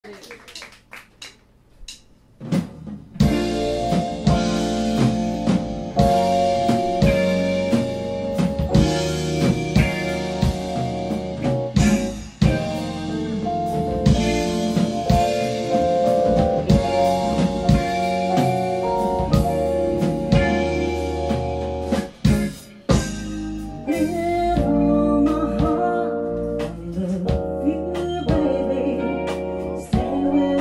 Stay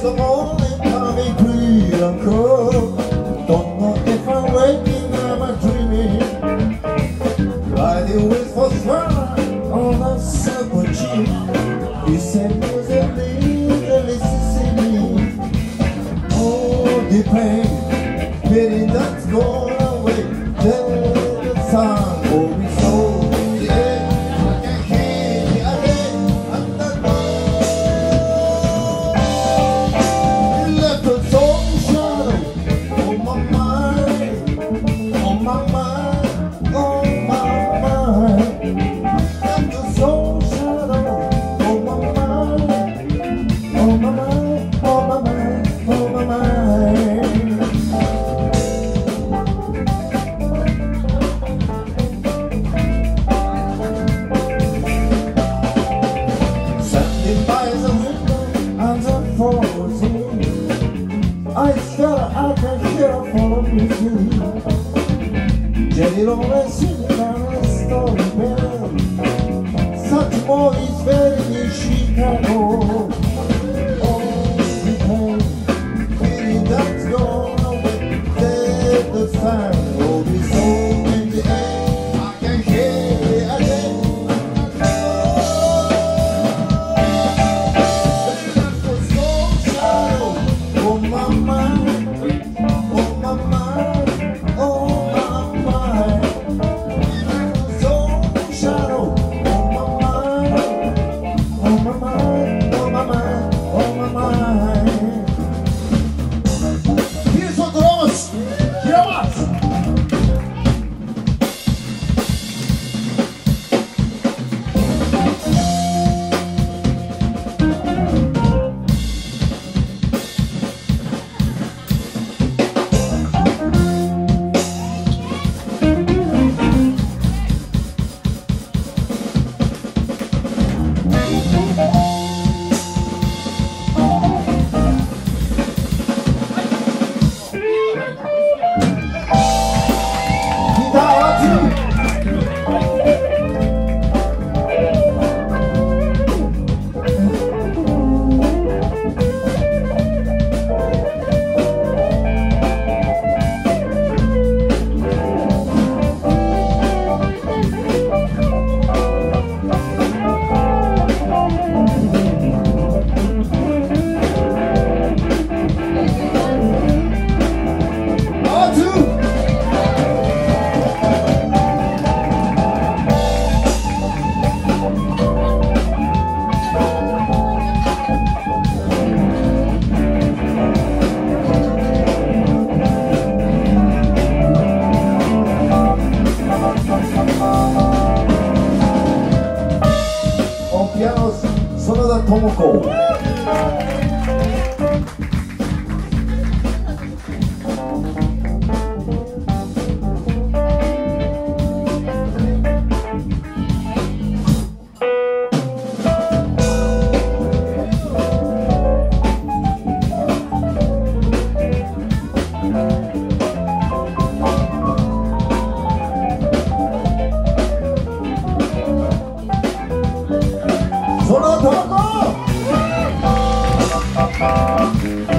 the morning coming free and cold. Don't know if I'm waking or I'm dreaming. Riding with for fun on a silver jeep. He said music leaves the Mississippi. Oh, the pain, pity that's gone away. Then the sun will be so. I swear I can hear for music. Jelly always sing down a story bell. Such more is very in Chicago. Oh, the pain, feeling that's gone away. Then the sun will be so in the air. I can hear it again. Sonoda Tomoko. Sonoda Tomoko.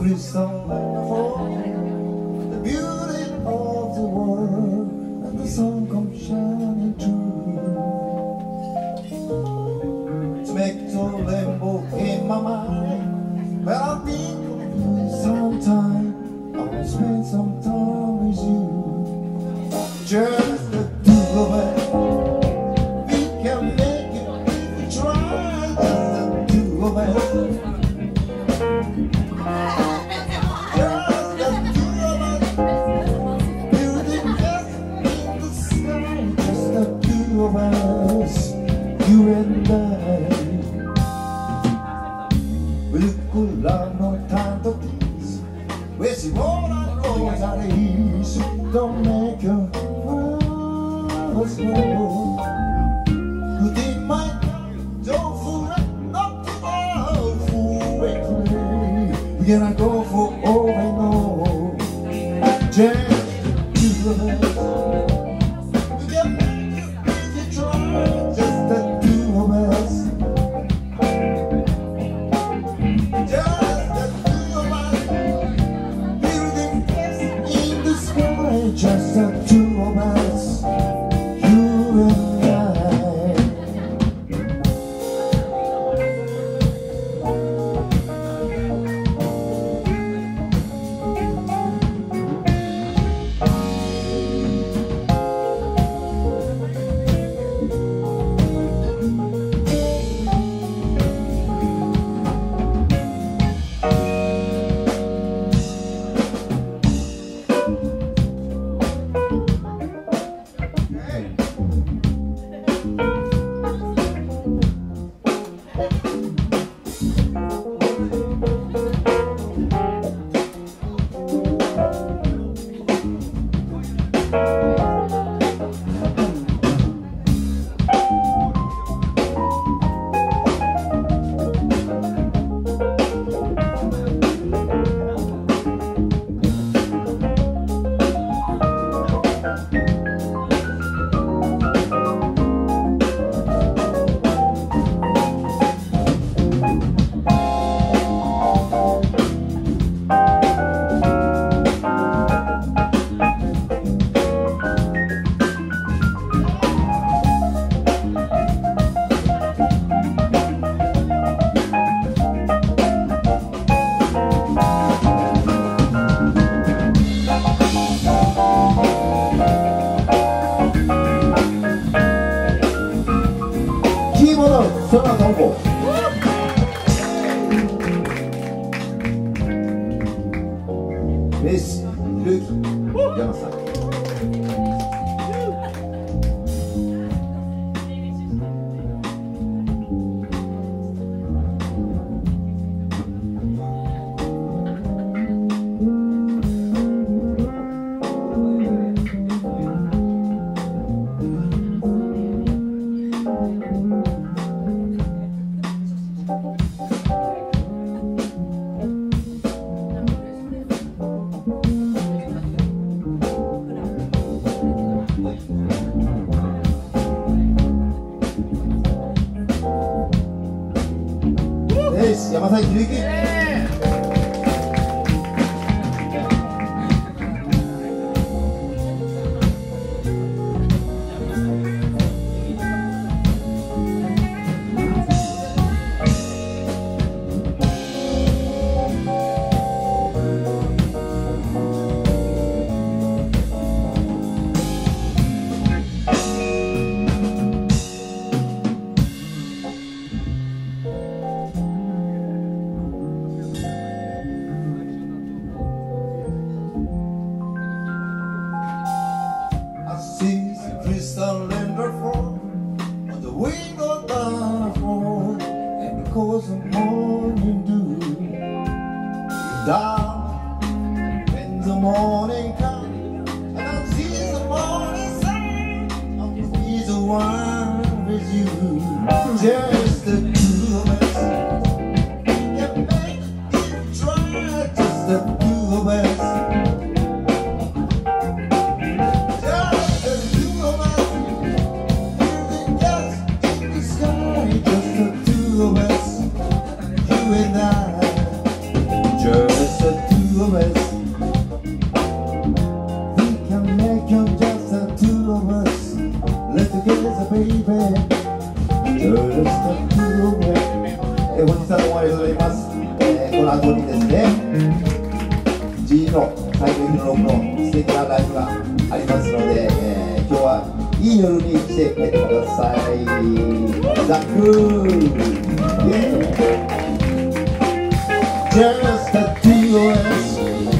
crystal metaphor, the beauty of the world, and the sun comes shining through. To make the rainbow in my mind, but I think of you sometime. I wanna spend some time with you. Just the two of us, we can make it if we try. Just the two of us. Just the two of us, building just in the sky. Just the two of us, you and I. Love no time to please. Where she wanna go out of ease. Don't make your flowers grow. Good in my don't fool not to go for it. We gonna go for all I know. Just two of us. We can make it if you try. Just the two of us. Just the two of us, you and I. 전화 성공. 베이스 이르기 야마사. 베이스 야마사 이르기. Crystal and her fall on the wing of the fall, and because of morning dew, down when the morning comes, and I see the morning sun, I'll be the one with you, just the two of us. We can make it try, just the two of us. Just the 僕の素敵なライブがありますので、今日はいい夜にして帰ってください。ザックJust the two of us.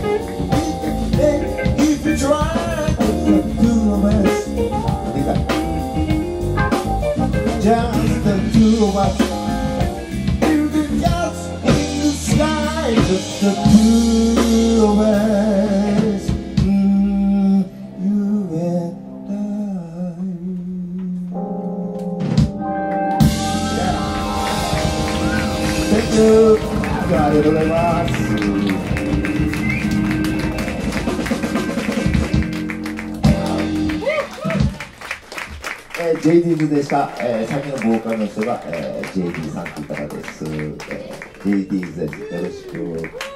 If you try, the two of us. Just the two of us. You can just in the sky. Just the two of us. You and I. Thank you. ありがとうございます。JDs でした。最近のボーカルの人が、JD さんという方です。JDs です。よろしく。